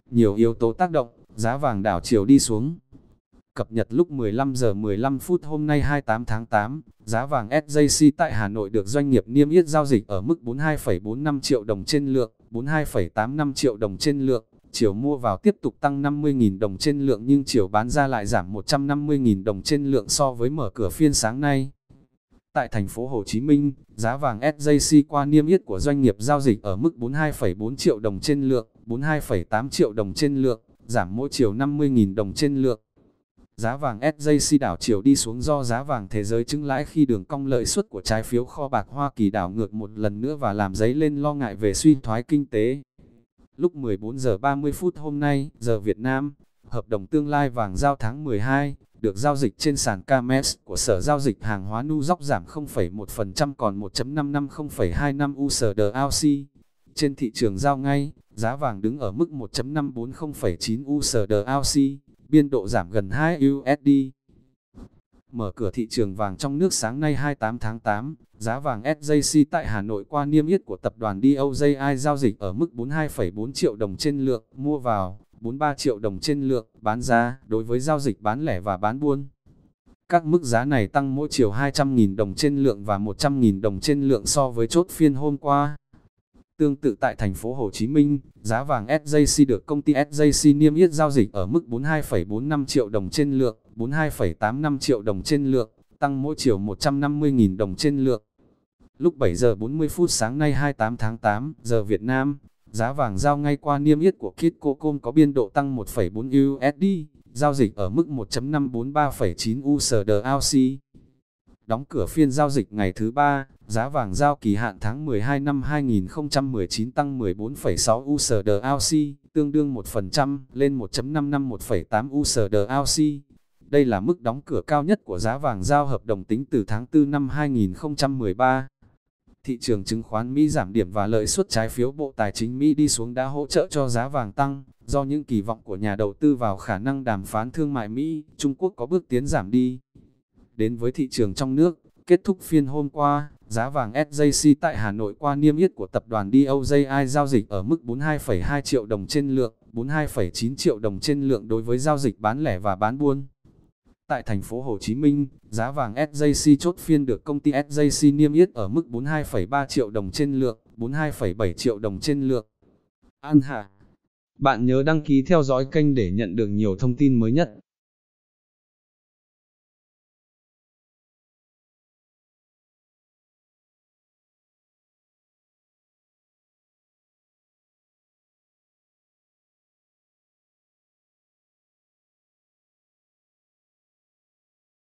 Nhiều yếu tố tác động, giá vàng đảo chiều đi xuống. Cập nhật lúc 15 giờ 15 phút hôm nay 28 tháng 8, giá vàng SJC tại Hà Nội được doanh nghiệp niêm yết giao dịch ở mức 42,45 triệu đồng trên lượng, 42,85 triệu đồng trên lượng. Chiều mua vào tiếp tục tăng 50.000 đồng trên lượng nhưng chiều bán ra lại giảm 150.000 đồng trên lượng so với mở cửa phiên sáng nay. Tại thành phố Hồ Chí Minh, giá vàng SJC qua niêm yết của doanh nghiệp giao dịch ở mức 42,4 triệu đồng trên lượng, 42,8 triệu đồng trên lượng, giảm mỗi chiều 50.000 đồng trên lượng. Giá vàng SJC đảo chiều đi xuống do giá vàng thế giới chững lãi khi đường cong lợi suất của trái phiếu kho bạc Hoa Kỳ đảo ngược một lần nữa và làm dấy lên lo ngại về suy thoái kinh tế. Lúc 14 giờ 30 phút hôm nay, giờ Việt Nam, hợp đồng tương lai vàng giao tháng 12, được giao dịch trên sàn CAMEX của Sở Giao dịch Hàng hóa New York giảm 0,1% còn 1.550,25 USD/ounce. Trên thị trường giao ngay, giá vàng đứng ở mức 1.540,9 USD/ounce, biên độ giảm gần 2 USD. Mở cửa thị trường vàng trong nước sáng nay 28 tháng 8, giá vàng SJC tại Hà Nội qua niêm yết của tập đoàn DOJI giao dịch ở mức 42,4 triệu đồng trên lượng, mua vào, 43 triệu đồng trên lượng, bán ra, đối với giao dịch bán lẻ và bán buôn. Các mức giá này tăng mỗi chiều 200.000 đồng trên lượng và 100.000 đồng trên lượng so với chốt phiên hôm qua. Tương tự tại thành phố Hồ Chí Minh, giá vàng SJC được công ty SJC niêm yết giao dịch ở mức 42,45 triệu đồng trên lượng, 42,85 triệu đồng trên lượng, tăng mỗi chiều 150.000 đồng trên lượng. Lúc 7 giờ 40 phút sáng nay 28 tháng 8, giờ Việt Nam, giá vàng giao ngay qua niêm yết của Kitco.com có biên độ tăng 1,4 USD, giao dịch ở mức 1.543,9 USD/ounce. Đóng cửa phiên giao dịch ngày thứ 3, giá vàng giao kỳ hạn tháng 12 năm 2019 tăng 14,6 USD/ounce, tương đương 1%, lên 1.551,8 USD/ounce. Đây là mức đóng cửa cao nhất của giá vàng giao hợp đồng tính từ tháng 4 năm 2013. Thị trường chứng khoán Mỹ giảm điểm và lợi suất trái phiếu Bộ Tài chính Mỹ đi xuống đã hỗ trợ cho giá vàng tăng, do những kỳ vọng của nhà đầu tư vào khả năng đàm phán thương mại Mỹ, Trung Quốc có bước tiến giảm đi. Đến với thị trường trong nước, kết thúc phiên hôm qua, giá vàng SJC tại Hà Nội qua niêm yết của tập đoàn DOJI giao dịch ở mức 42,2 triệu đồng trên lượng, 42,9 triệu đồng trên lượng đối với giao dịch bán lẻ và bán buôn. Tại thành phố Hồ Chí Minh, giá vàng SJC chốt phiên được công ty SJC niêm yết ở mức 42,3 triệu đồng trên lượng, 42,7 triệu đồng trên lượng. An Hà, bạn nhớ đăng ký theo dõi kênh để nhận được nhiều thông tin mới nhất.